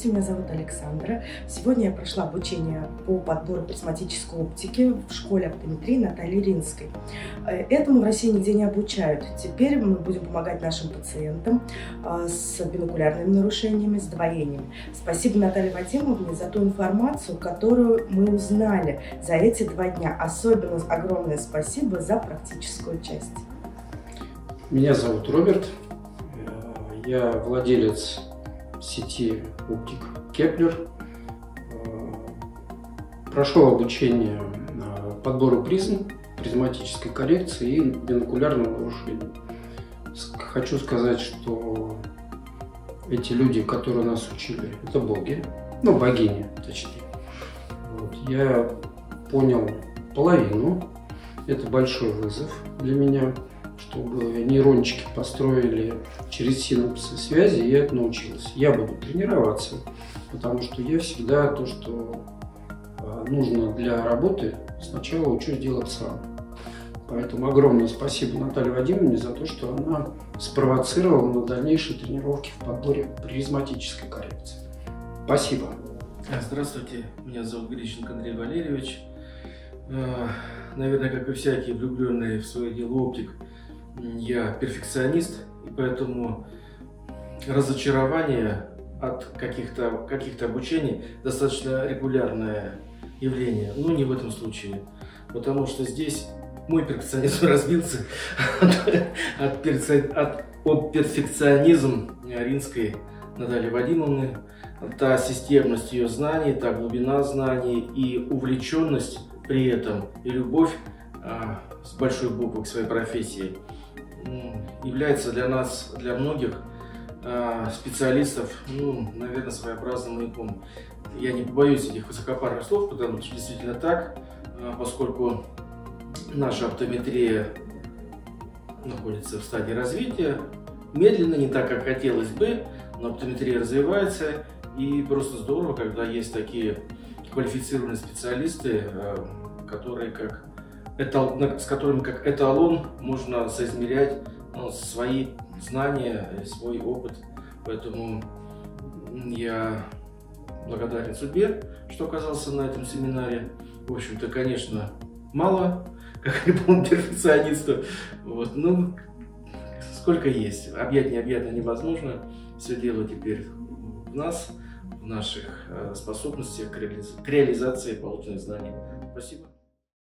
Здравствуйте, меня зовут Александра. Сегодня я прошла обучение по подбору призматической оптики в школе оптометрии Натальи Ринской. Этому в России нигде не обучают. Теперь мы будем помогать нашим пациентам с бинокулярными нарушениями, с двоениями. Спасибо Наталье Вадимовне за ту информацию, которую мы узнали за эти 2 дня. Особенно огромное спасибо за практическую часть. Меня зовут Роберт. Я владелец сети оптик Кеплер. Прошел обучение подбору призм, призматической коррекции и бинокулярного нарушения. Хочу сказать, что эти люди, которые нас учили, это боги, ну богини точнее. Я понял половину. Это большой вызов для меня, чтобы нейрончики построили через синапсы связи, и я это научился. Я буду тренироваться, потому что я всегда то, что нужно для работы, сначала учусь делать сам. Поэтому огромное спасибо Наталье Вадимовне за то, что она спровоцировала на дальнейшие тренировки в подборе призматической коррекции. Спасибо. Здравствуйте, меня зовут Грищенко Андрей Валерьевич. Наверное, как и всякий влюбленный в свое дело оптик, я перфекционист, и поэтому разочарование от каких-то обучений достаточно регулярное явление. Но не в этом случае, потому что здесь мой перфекционизм разбился от перфекционизм Ринской Натальи Вадимовны. Та системность ее знаний, та глубина знаний и увлеченность при этом, и любовь с большой буквы к своей профессии является для нас, для многих специалистов, наверное, своеобразным маяком. Я не побоюсь этих высокопарных слов, потому что действительно так, поскольку наша оптометрия находится в стадии развития, медленно, не так, как хотелось бы, но оптометрия развивается, и просто здорово, когда есть такие квалифицированные специалисты, с которыми как эталон можно соизмерять свои знания, свой опыт. Поэтому я благодарен судьбе, что оказался на этом семинаре. В общем-то, конечно, мало, как любому перфекционисту. Ну, сколько есть. Объять необъятно невозможно. Все дело теперь в нас, в наших способностях к реализации полученных знаний. Спасибо.